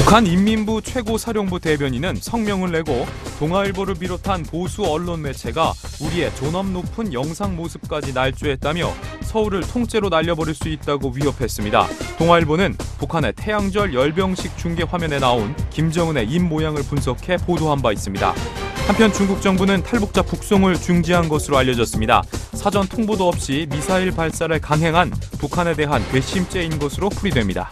북한 인민부 최고사령부 대변인은 성명을 내고 동아일보를 비롯한 보수 언론 매체가 우리의 존엄 높은 영상 모습까지 날조했다며 서울을 통째로 날려버릴 수 있다고 위협했습니다. 동아일보는 북한의 태양절 열병식 중계 화면에 나온 김정은의 입 모양을 분석해 보도한 바 있습니다. 한편 중국 정부는 탈북자 북송을 중지한 것으로 알려졌습니다. 사전 통보도 없이 미사일 발사를 강행한 북한에 대한 괘씸죄인 것으로 풀이됩니다.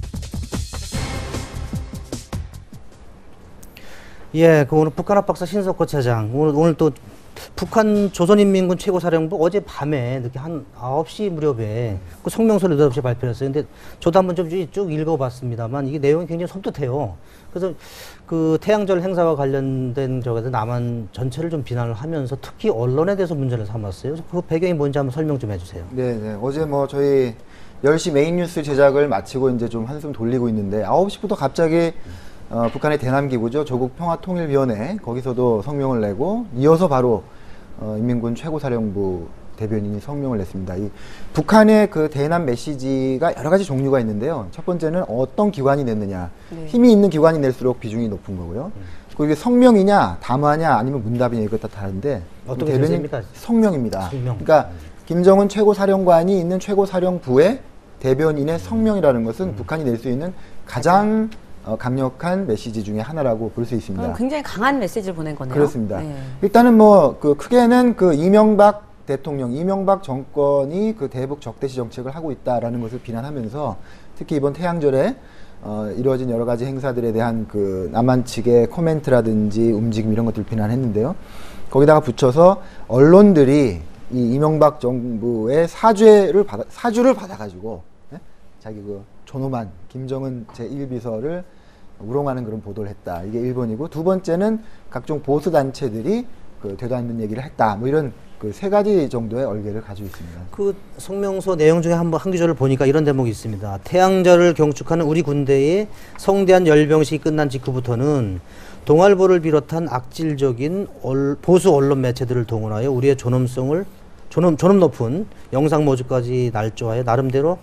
예, 오늘 북한 압박사 신석호 차장. 오늘 또 북한 조선인민군 최고사령부 어제 밤에 늦게 한 9시 무렵에 그 성명서를 느닷없이 발표했어요. 근데 저도 한번 좀 쭉 읽어봤습니다만 이게 내용이 굉장히 섬뜩해요. 그래서 그 태양절 행사와 관련된 저기서 남한 전체를 좀 비난을 하면서 특히 언론에 대해서 문제를 삼았어요. 그래서 그 배경이 뭔지 한번 설명 좀 해주세요. 네. 어제 저희 10시 메인 뉴스 제작을 마치고 이제 좀 한숨 돌리고 있는데 9시부터 갑자기 북한의 대남기구죠. 조국평화통일위원회 거기서도 성명을 내고 이어서 바로 인민군 최고사령부 대변인이 성명을 냈습니다. 이 북한의 그 대남 메시지가 여러 가지 종류가 있는데요. 첫 번째는 어떤 기관이 냈느냐. 네. 힘이 있는 기관이 낼수록 비중이 높은 거고요. 그리고 이게 성명이냐, 담화냐, 아니면 문답이냐 이것 다 다른데 어떤 대변인 성명입니다. 그러니까 김정은 최고사령관이 있는 최고사령부의 대변인의 성명이라는 것은 북한이 낼 수 있는 가장 강력한 메시지 중에 하나라고 볼 수 있습니다. 굉장히 강한 메시지를 보낸 거네요. 그렇습니다. 네. 일단은 크게는 이명박 대통령, 이명박 정권이 그 대북 적대시 정책을 하고 있다라는 것을 비난하면서 특히 이번 태양절에 이루어진 여러 가지 행사들에 대한 그 남한 측의 코멘트라든지 움직임 이런 것들을 비난했는데요. 거기다가 붙여서 언론들이 이 이명박 정부의 사주를 받아가지고 자기 그 존엄한 김정은 제1비서를 우롱하는 그런 보도를 했다. 이게 1번이고 두 번째는 각종 보수 단체들이 되도 않는 얘기를 했다. 이런 그 세 가지 정도의 얼개를 가지고 있습니다. 그 성명서 내용 중에 한 구절을 보니까 이런 대목이 있습니다. 태양절을 경축하는 우리 군대의 성대한 열병식이 끝난 직후부터는 동아일보를 비롯한 악질적인 보수 언론 매체들을 동원하여 우리의 존엄 높은 영상 모습까지 날조하여 나름대로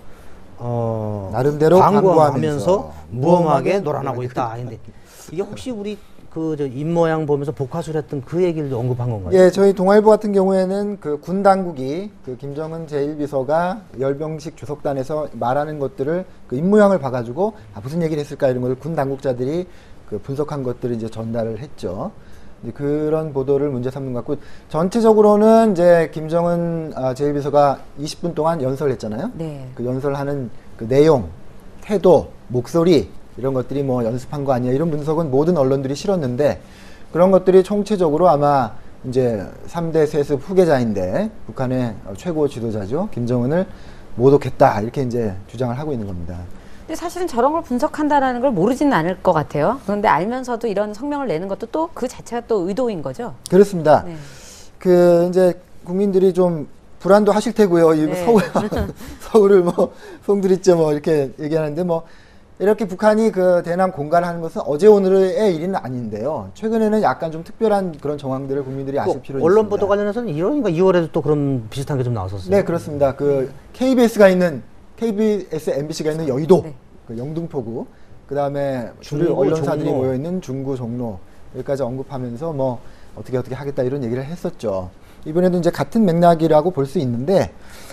광고하면서 무엄하게 놀아나고 있다. 근데 이게 혹시 우리 입모양 보면서 복화술 했던 그 얘기를 언급한 건가요? 예, 저희 동아일보 같은 경우에는 그 군 당국이 김정은 제1비서가 열병식 주석단에서 말하는 것들을 그 입모양을 봐가지고 무슨 얘기를 했을까 이런 걸 군 당국자들이 분석한 것들을 이제 전달을 했죠. 그런 보도를 문제 삼는 것 같고 전체적으로는 이제 김정은 제1비서가 20분 동안 연설했잖아요. 네. 그 연설하는 그 내용, 태도, 목소리 이런 것들이 연습한 거 아니야 이런 분석은 모든 언론들이 실었는데 그런 것들이 총체적으로 아마 이제 3대 세습 후계자인데 북한의 최고 지도자죠. 김정은을 모독했다 이렇게 이제 주장을 하고 있는 겁니다. 근데 사실은 저런 걸 분석한다라는 걸 모르지는 않을 것 같아요. 그런데 알면서도 이런 성명을 내는 것도 또 그 자체가 또 의도인 거죠. 그렇습니다. 네. 이제 국민들이 좀 불안도 하실 테고요. 네. 서울을 송두리째 이렇게 얘기하는데 이렇게 북한이 대남 공갈을 하는 것은 어제 오늘의 일은 아닌데요. 최근에는 약간 좀 특별한 그런 정황들을 국민들이 아실 필요가 있습니다. 언론 보도 관련해서는 1월인가 2월에도 또 그런 비슷한 게 좀 나왔었어요. 네, 그렇습니다. KBS, MBC가 있는 여의도, 네. 영등포구, 그 다음에 주류 언론사들이 모여있는 중구, 종로, 여기까지 언급하면서 어떻게 하겠다 이런 얘기를 했었죠. 이번에도 이제 같은 맥락이라고 볼 수 있는데,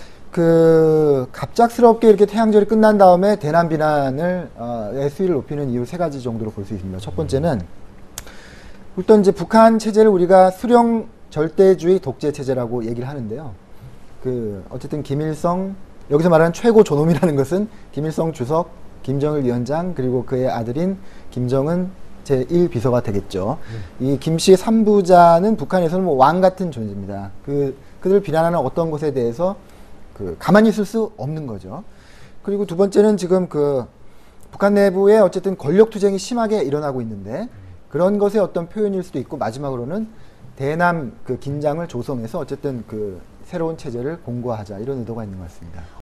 갑작스럽게 이렇게 태양절이 끝난 다음에 대남 비난을, 수위를 높이는 이유 세 가지 정도로 볼 수 있습니다. 첫 번째는, 일단 이제 북한 체제를 우리가 수령 절대주의 독재 체제라고 얘기를 하는데요. 어쨌든 김일성, 여기서 말하는 최고 존엄이라는 것은 김일성 주석, 김정일 위원장, 그리고 그의 아들인 김정은 제1비서가 되겠죠. 이 김씨 3부자는 북한에서는 왕 같은 존재입니다. 그들을 비난하는 어떤 것에 대해서 가만히 있을 수 없는 거죠. 그리고 두 번째는 지금 북한 내부에 어쨌든 권력투쟁이 심하게 일어나고 있는데 그런 것의 어떤 표현일 수도 있고 마지막으로는 대남 긴장을 조성해서 어쨌든 새로운 체제를 공고화하자 이런 의도가 있는 것 같습니다.